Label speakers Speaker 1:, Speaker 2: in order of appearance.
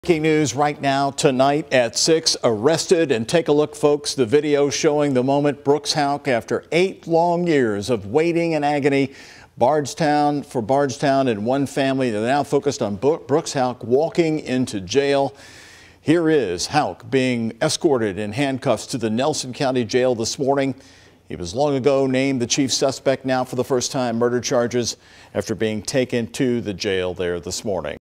Speaker 1: Breaking news right now tonight at 6, arrested, and take a look, folks, the video showing the moment Brooks Houck, after 8 long years of waiting and agony, Bardstown and one family, they're now focused on Brooks Houck walking into jail. Here is Houck being escorted in handcuffs to the Nelson County Jail this morning. He was long ago named the chief suspect, now for the first time murder charges after being taken to the jail there this morning.